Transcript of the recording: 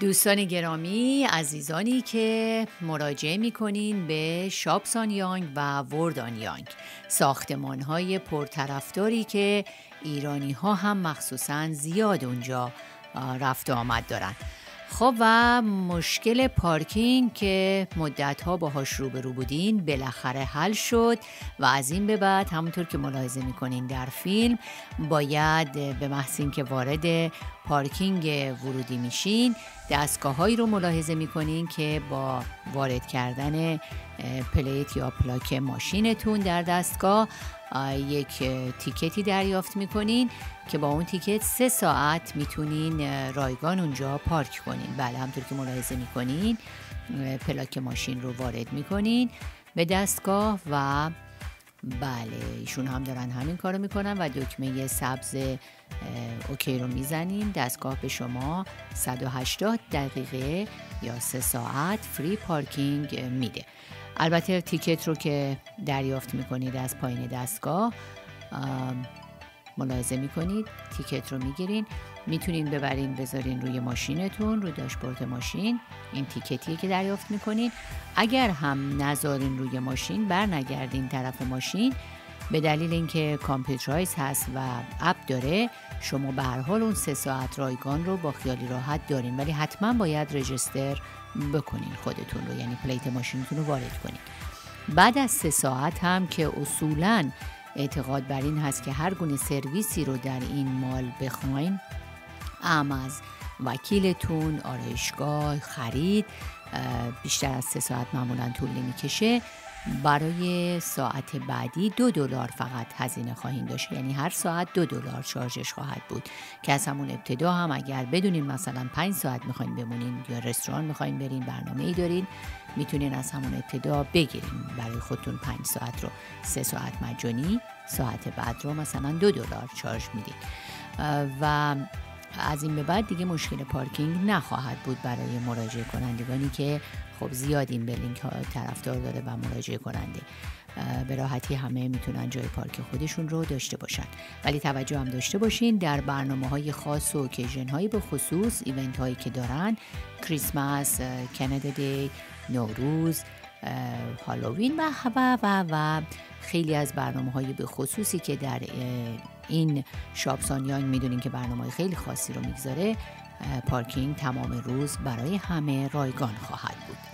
دوستان گرامی، عزیزانی که مراجعه می‌کنین به شاپسان یانگ و وردان یانگ، ساختمان‌های پرطرفداری که ایرانی‌ها هم مخصوصاً زیاد اونجا رفت و آمد دارن. خب و مشکل پارکینگ که مدت‌ها باهاش روبرو بودین بالاخره حل شد و از این به بعد همونطور که ملاحظه می‌کنین در فیلم باید به محض اینکه وارد پارکینگ ورودی میشین دستگاه‌هایی رو ملاحظه می‌کنین که با وارد کردن پلیت یا پلاک ماشینتون در دستگاه یک تیکتی دریافت می‌کنین که با اون تیکت 3 ساعت میتونین رایگان اونجا پارک کنین. بله، همونطور که ملاحظه میکنین پلاک ماشین رو وارد میکنین به دستگاه و بله ایشون هم دارن همین کارو میکنن و دکمه سبز اوکی رو میزنین. دستگاه به شما 180 دقیقه یا 3 ساعت فری پارکینگ میده. البته تیکت رو که دریافت میکنید از پایین دستگاه ملاحظه میکنید تیکت رو میگیرین، میتونین ببرین بذارین روی ماشینتون، روی داشبورد ماشین. این تیکتیه که دریافت میکنین. اگر هم نذارین روی ماشین، برنگردین طرف ماشین، به دلیل اینکه کامپیوترایز هست و اپ داره، شما به هر حال اون 3 ساعت رایگان رو با خیالی راحت دارین، ولی حتما باید رجیستر بکنین خودتون رو، یعنی پلیت ماشینتون رو وارد کنین. بعد از 3 ساعت هم که اصولاً اعتقاد بر این هست که هر گونه سرویسی رو در این مال بخواین، از وکیلتون، آرایشگاه، خرید، بیشتر از 3 ساعت معمولا طول نمیکشه. برای ساعت بعدی $2 فقط هزینه خواهید داشت، یعنی هر ساعت $2 شارژش خواهد بود که از همون ابتدا هم اگر بدونین مثلا 5 ساعت میخواین بمونین یا رستوران میخواین برین، برنامه ای دارین، میتونین از همون ابتدا بگیرین برای خودتون 5 ساعت رو 3 ساعت مجانی، ساعت بعد رو مثلا $2 شارژ میدین و از این به بعد دیگه مشکل پارکینگ نخواهد بود برای مراجعه کنندگانی که خب زیاد این بلینک ها طرفدار داره و مراجعه کننده به راحتی همه میتونن جای پارک خودشون رو داشته باشن. ولی توجه هم داشته باشین در برنامه‌های خاص و اوکیژن هایی به خصوص ایونت هایی که دارن، کریسمس، کانادا دی، نوروز، هالووین و خیلی از برنامه‌های به خصوصی که در این شاپسان یانگ میدونین که برنامه‌های خیلی خاصی رو میگذاره، پارکینگ تمام روز برای همه رایگان خواهد بود.